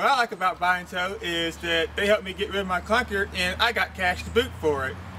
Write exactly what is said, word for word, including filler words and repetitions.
What I like about Buy and Tow is that they helped me get rid of my clunker and I got cash to boot for it.